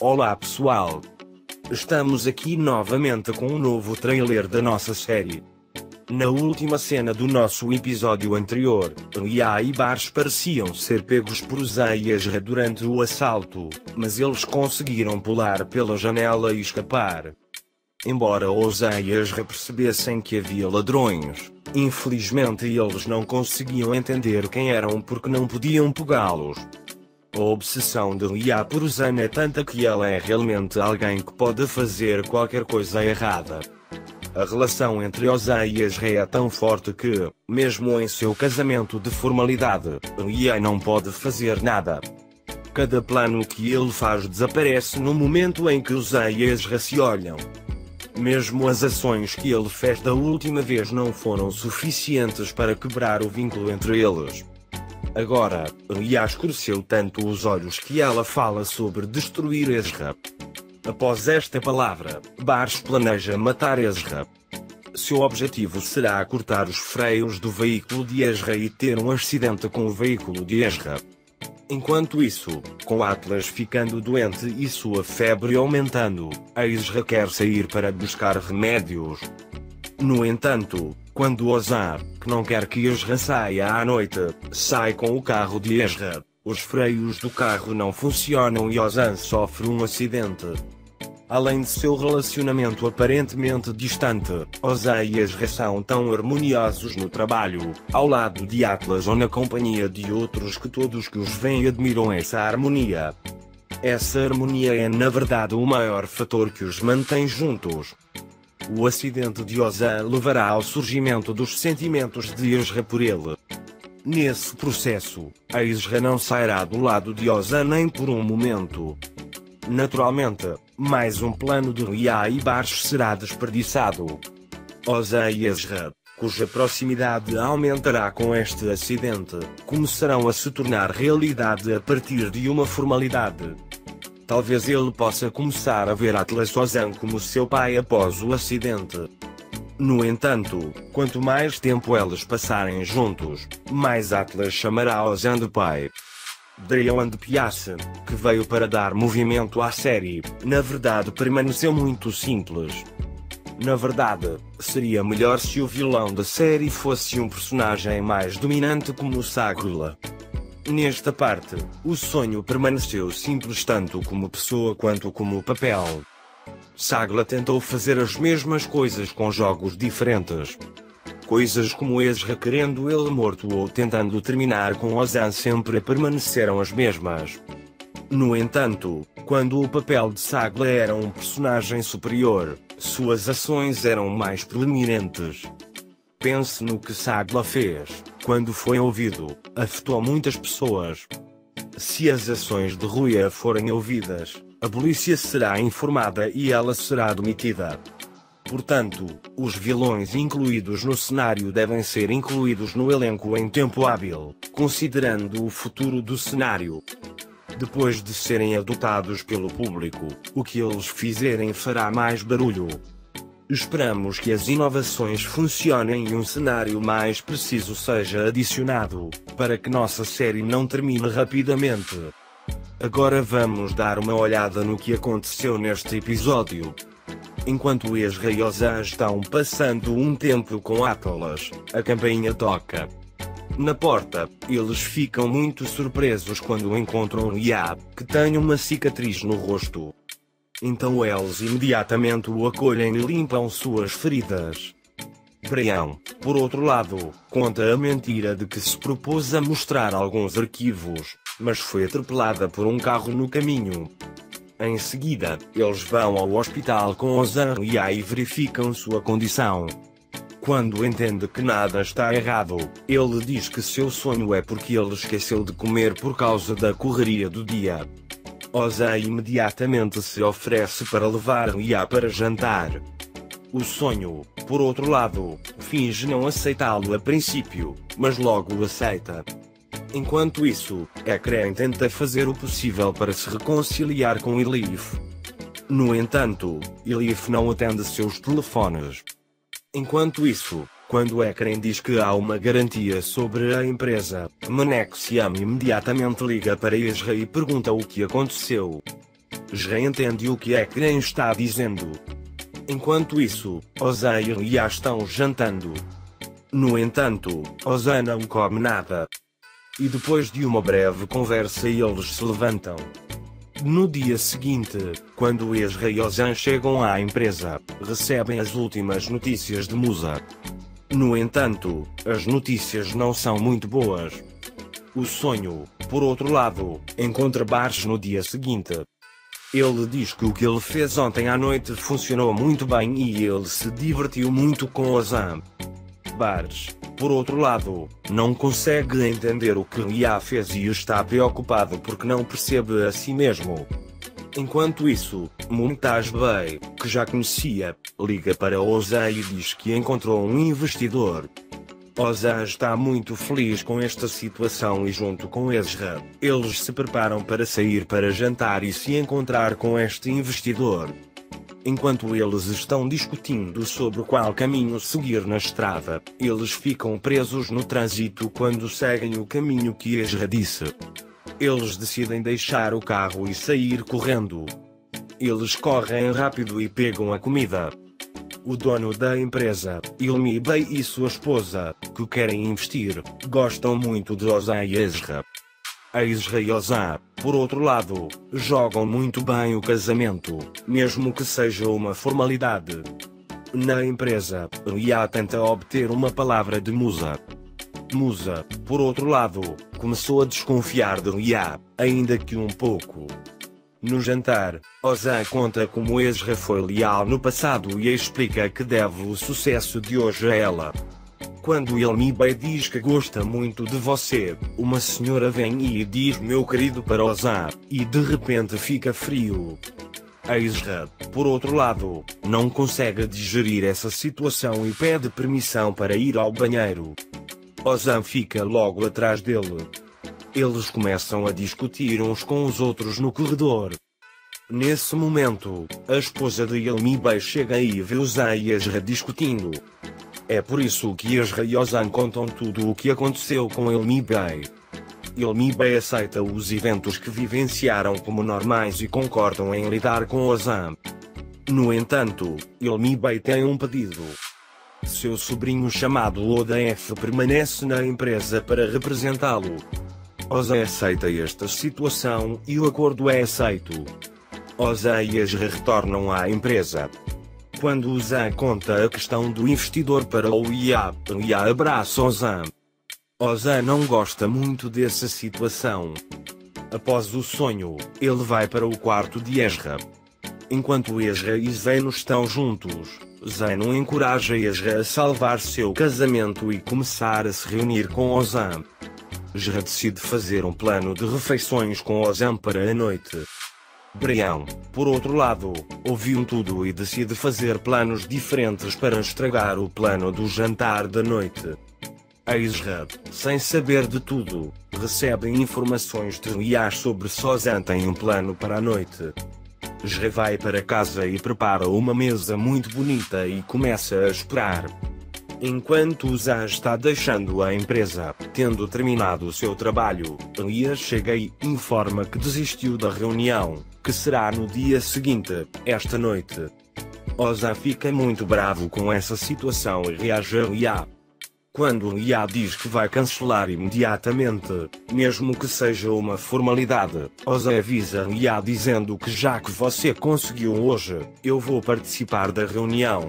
Olá pessoal! Estamos aqui novamente com um novo trailer da nossa série. Na última cena do nosso episódio anterior, Lia e Bash pareciam ser pegos por Zay e Ezra durante o assalto, mas eles conseguiram pular pela janela e escapar. Embora Zay e Ezra percebessem que havia ladrões, infelizmente eles não conseguiam entender quem eram porque não podiam pegá-los. A obsessão de Lia por Zane é tanta que ela é realmente alguém que pode fazer qualquer coisa errada. A relação entre Zay e Ezra é tão forte que, mesmo em seu casamento de formalidade, Lia não pode fazer nada. Cada plano que ele faz desaparece no momento em que Zay e Ezra se olham. Mesmo as ações que ele fez da última vez não foram suficientes para quebrar o vínculo entre eles. Agora, Lia escureceu tanto os olhos que ela fala sobre destruir Ezra. Após esta palavra, Bash planeja matar Ezra. Seu objetivo será cortar os freios do veículo de Ezra e ter um acidente com o veículo de Ezra. Enquanto isso, com Atlas ficando doente e sua febre aumentando, Ezra quer sair para buscar remédios. No entanto, quando Ozan, que não quer que Ezra saia à noite, sai com o carro de Ezra, os freios do carro não funcionam e Ozan sofre um acidente. Além de seu relacionamento aparentemente distante, Ozan e Ezra são tão harmoniosos no trabalho, ao lado de Atlas ou na companhia de outros que todos que os veem admiram essa harmonia. Essa harmonia é na verdade o maior fator que os mantém juntos. O acidente de Ozan levará ao surgimento dos sentimentos de Ezra por ele. Nesse processo, Ezra não sairá do lado de Ozan nem por um momento. Naturalmente, mais um plano de Lia e Bash será desperdiçado. Ozan e Ezra, cuja proximidade aumentará com este acidente, começarão a se tornar realidade a partir de uma formalidade. Talvez ele possa começar a ver Atlas Ozan como seu pai após o acidente. No entanto, quanto mais tempo eles passarem juntos, mais Atlas chamará Ozan de pai. Dion Piace, que veio para dar movimento à série, na verdade permaneceu muito simples. Na verdade, seria melhor se o vilão da série fosse um personagem mais dominante como Sagula. Nesta parte, o sonho permaneceu simples tanto como pessoa quanto como papel. Sagla tentou fazer as mesmas coisas com jogos diferentes. Coisas como Ezra querendo ele morto ou tentando terminar com Ozan sempre permaneceram as mesmas. No entanto, quando o papel de Sagla era um personagem superior, suas ações eram mais proeminentes. Pense no que Sagla fez, quando foi ouvido, afetou muitas pessoas. Se as ações de Ruia forem ouvidas, a polícia será informada e ela será demitida. Portanto, os vilões incluídos no cenário devem ser incluídos no elenco em tempo hábil, considerando o futuro do cenário. Depois de serem adotados pelo público, o que eles fizerem fará mais barulho. Esperamos que as inovações funcionem e um cenário mais preciso seja adicionado, para que nossa série não termine rapidamente. Agora vamos dar uma olhada no que aconteceu neste episódio. Enquanto Ezra e Ozan estão passando um tempo com Atlas, a campainha toca. Na porta, eles ficam muito surpresos quando encontram Lia, que tem uma cicatriz no rosto. Então eles imediatamente o acolhem e limpam suas feridas. Brian, por outro lado, conta a mentira de que se propôs a mostrar alguns arquivos, mas foi atropelada por um carro no caminho. Em seguida, eles vão ao hospital com Ozan e Lia e verificam sua condição. Quando entende que nada está errado, ele diz que seu sonho é porque ele esqueceu de comer por causa da correria do dia. Ozan imediatamente se oferece para levar Lia para jantar. O sonho, por outro lado, finge não aceitá-lo a princípio, mas logo o aceita. Enquanto isso, Ekren tenta fazer o possível para se reconciliar com Elif. No entanto, Elif não atende seus telefones. Enquanto isso, quando Ekren diz que há uma garantia sobre a empresa, Manexiam imediatamente liga para Ezra e pergunta o que aconteceu. Já entende o que é que Eren está dizendo. Enquanto isso, Ozan e Lia estão jantando. No entanto, Ozan não come nada. E depois de uma breve conversa eles se levantam. No dia seguinte, quando Ezra e Ozan chegam à empresa, recebem as últimas notícias de Musa. No entanto, as notícias não são muito boas. O sonho, por outro lado, encontra Barge no dia seguinte. Ele diz que o que ele fez ontem à noite funcionou muito bem e ele se divertiu muito com Ozan. Barge, por outro lado, não consegue entender o que Lia fez e está preocupado porque não percebe a si mesmo. Enquanto isso, Mumtaz Bey, que já conhecia, liga para Ozan e diz que encontrou um investidor. Ozan está muito feliz com esta situação e junto com Ezra, eles se preparam para sair para jantar e se encontrar com este investidor. Enquanto eles estão discutindo sobre qual caminho seguir na estrada, eles ficam presos no trânsito quando seguem o caminho que Ezra disse. Eles decidem deixar o carro e sair correndo. Eles correm rápido e pegam a comida. O dono da empresa, Ilmi Bey e sua esposa, que querem investir, gostam muito de Ozan e Ezra. Ezra e Ozan, por outro lado, jogam muito bem o casamento, mesmo que seja uma formalidade. Na empresa, Lia tenta obter uma palavra de Musa. Musa, por outro lado, começou a desconfiar de Lia, ainda que um pouco. No jantar, Ozan conta como Ezra foi leal no passado e explica que deve o sucesso de hoje a ela. Quando Ilmi Bey diz que gosta muito de você, uma senhora vem e diz meu querido para Ozan, e de repente fica frio. Ezra, por outro lado, não consegue digerir essa situação e pede permissão para ir ao banheiro. Ozan fica logo atrás dele. Eles começam a discutir uns com os outros no corredor. Nesse momento, a esposa de Ilmi Bey chega e vê Ozan e Ezra discutindo. É por isso que Ezra e Ozan contam tudo o que aconteceu com Ilmi Bey. Ilmi Bey aceita os eventos que vivenciaram como normais e concordam em lidar com Ozan. No entanto, Ilmi Bey tem um pedido. Seu sobrinho chamado Oda F permanece na empresa para representá-lo. Ozan aceita esta situação e o acordo é aceito. Ozan e Ezra retornam à empresa. Quando Ozan conta a questão do investidor para o Lia, Lia abraça Ozan. Ozan não gosta muito dessa situação. Após o sonho, ele vai para o quarto de Ezra. Enquanto Ezra e Zeno estão juntos, Zeno encoraja Ezra a salvar seu casamento e começar a se reunir com Ozan. Ezra decide fazer um plano de refeições com Ozan para a noite. Brian, por outro lado, ouviu tudo e decide fazer planos diferentes para estragar o plano do jantar da noite. Ezra, sem saber de tudo, recebe informações de Lia sobre se Ozan tem um plano para a noite. Ezra vai para casa e prepara uma mesa muito bonita e começa a esperar. Enquanto Ozan está deixando a empresa, tendo terminado o seu trabalho, Lia chega e informa que desistiu da reunião, que será no dia seguinte, esta noite. Ozan fica muito bravo com essa situação e reage a Lia. Quando Lia diz que vai cancelar imediatamente, mesmo que seja uma formalidade, Ozan avisa Lia dizendo que já que você conseguiu hoje, eu vou participar da reunião.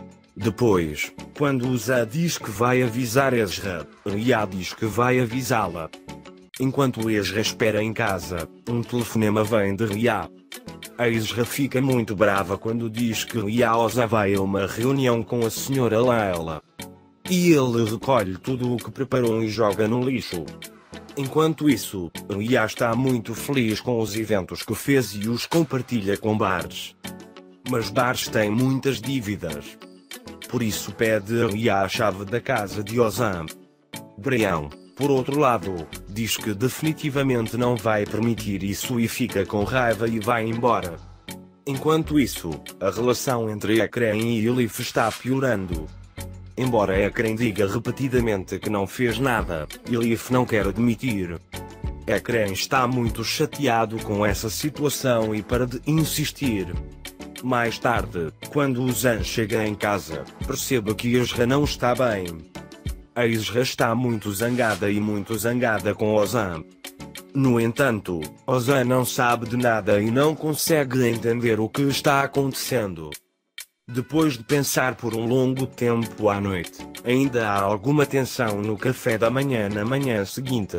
Depois, quando Ozan diz que vai avisar Ezra, Lia diz que vai avisá-la. Enquanto Ezra espera em casa, um telefonema vem de Lia. Ezra fica muito brava quando diz que Lia Ozan vai a uma reunião com a senhora Layla. E ele recolhe tudo o que preparou e joga no lixo. Enquanto isso, Lia está muito feliz com os eventos que fez e os compartilha com Barge. Mas Barge tem muitas dívidas. Por isso pede a Lia a chave da casa de Ozan. Brian, por outro lado, diz que definitivamente não vai permitir isso e fica com raiva e vai embora. Enquanto isso, a relação entre Eren e Elif está piorando. Embora Eren diga repetidamente que não fez nada, Elif não quer admitir. Ecrã está muito chateado com essa situação e para de insistir. Mais tarde, quando Ozan chega em casa, percebe que Ezra não está bem. A Ezra está muito zangada com Ozan. No entanto, Ozan não sabe de nada e não consegue entender o que está acontecendo. Depois de pensar por um longo tempo à noite, ainda há alguma tensão no café da manhã na manhã seguinte.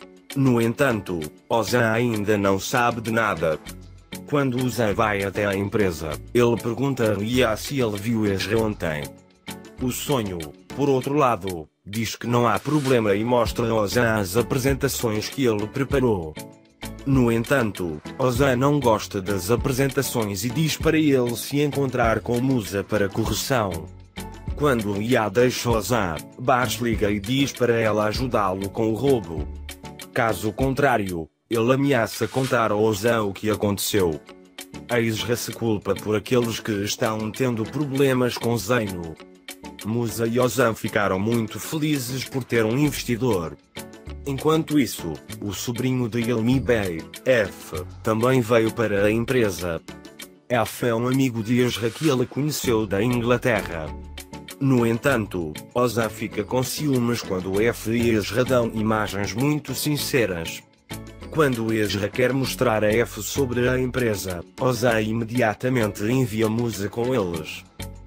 No entanto, Ozan ainda não sabe de nada. Quando Ozan vai até a empresa, ele pergunta a Lia se ele viu Ezra ontem. O sonho, por outro lado, diz que não há problema e mostra a Ozan as apresentações que ele preparou. No entanto, Ozan não gosta das apresentações e diz para ele se encontrar com Musa para correção. Quando Lia deixa Ozan, Bars liga e diz para ela ajudá-lo com o roubo. Caso contrário, ele ameaça contar a Ozan o que aconteceu. A Ezra se culpa por aqueles que estão tendo problemas com Zeno. Musa e Ozan ficaram muito felizes por ter um investidor. Enquanto isso, o sobrinho de Ilmi Bey, F, também veio para a empresa. F é um amigo de Ezra que ele conheceu da Inglaterra. No entanto, Ozan fica com ciúmes quando F e Ezra dão imagens muito sinceras. Quando Ezra quer mostrar a F sobre a empresa, Ozan imediatamente envia Musa com eles.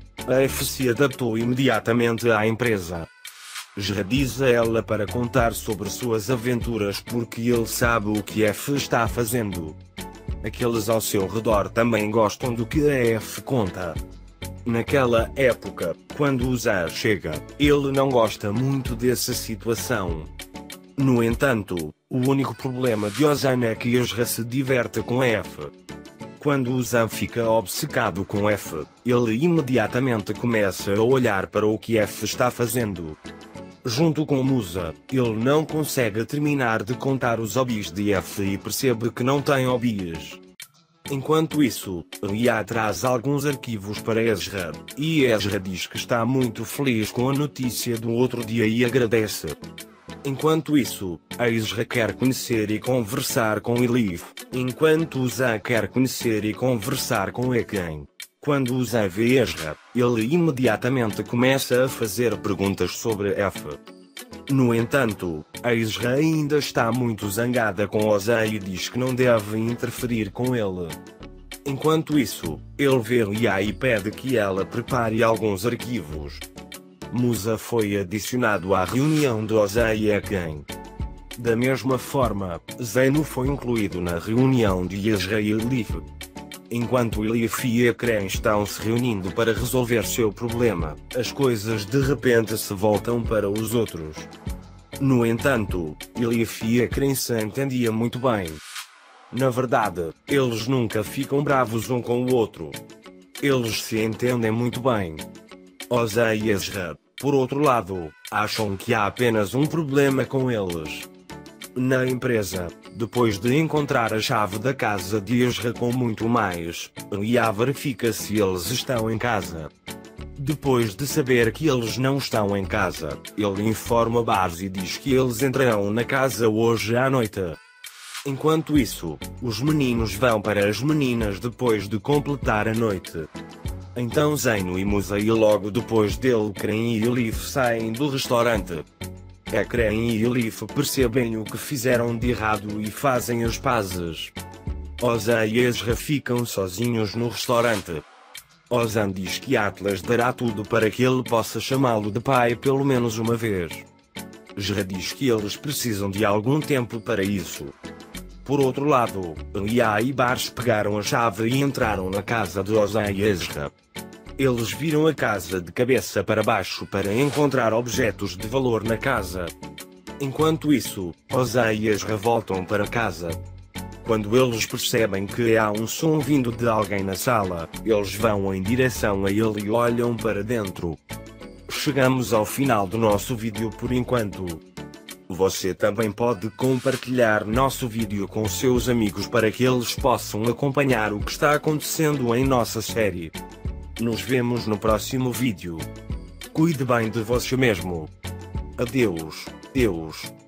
A F se adaptou imediatamente à empresa. Ezra diz a ela para contar sobre suas aventuras porque ele sabe o que F está fazendo. Aqueles ao seu redor também gostam do que a F conta. Naquela época, quando Ozan chega, ele não gosta muito dessa situação. No entanto, o único problema de Ozan é que Ezra se diverte com F. Quando Ozan fica obcecado com F, ele imediatamente começa a olhar para o que F está fazendo. Junto com Musa, ele não consegue terminar de contar os hobbies de F e percebe que não tem hobbies. Enquanto isso, Lia traz alguns arquivos para Ezra, e Ezra diz que está muito feliz com a notícia do outro dia e agradece. Enquanto isso, a Ezra quer conhecer e conversar com Elif, enquanto Ozan quer conhecer e conversar com Eken. Quando Ozan vê Ezra, ele imediatamente começa a fazer perguntas sobre F. No entanto, a Ezra ainda está muito zangada com Ozan e diz que não deve interferir com ele. Enquanto isso, ele vê Lia e pede que ela prepare alguns arquivos. Musa foi adicionado à reunião de Ozan e Eken. Da mesma forma, Zeno foi incluído na reunião de Ezra e Elif. Enquanto Elif e Eken estão se reunindo para resolver seu problema, as coisas de repente se voltam para os outros. No entanto, Elif e Eken se entendiam muito bem. Na verdade, eles nunca ficam bravos um com o outro. Eles se entendem muito bem. Ozan e Ezra, por outro lado, acham que há apenas um problema com eles. Na empresa, depois de encontrar a chave da casa de Ezra com muito mais, Lia verifica se eles estão em casa. Depois de saber que eles não estão em casa, ele informa Bars e diz que eles entrarão na casa hoje à noite. Enquanto isso, os meninos vão para as meninas depois de completar a noite. Então Zeno e Musa e logo depois dele Eken e Elif saem do restaurante. Eken e Elif percebem o que fizeram de errado e fazem as pazes. Ozan e Ezra ficam sozinhos no restaurante. Ozan diz que Atlas dará tudo para que ele possa chamá-lo de pai pelo menos uma vez. Ezra diz que eles precisam de algum tempo para isso. Por outro lado, Lia e Bars pegaram a chave e entraram na casa de Ozan e Ezra. Eles viram a casa de cabeça para baixo para encontrar objetos de valor na casa. Enquanto isso, Ozan e Ezra voltam para casa. Quando eles percebem que há um som vindo de alguém na sala, eles vão em direção a ele e olham para dentro. Chegamos ao final do nosso vídeo por enquanto. Você também pode compartilhar nosso vídeo com seus amigos para que eles possam acompanhar o que está acontecendo em nossa série. Nos vemos no próximo vídeo. Cuide bem de você mesmo. Adeus, Deus.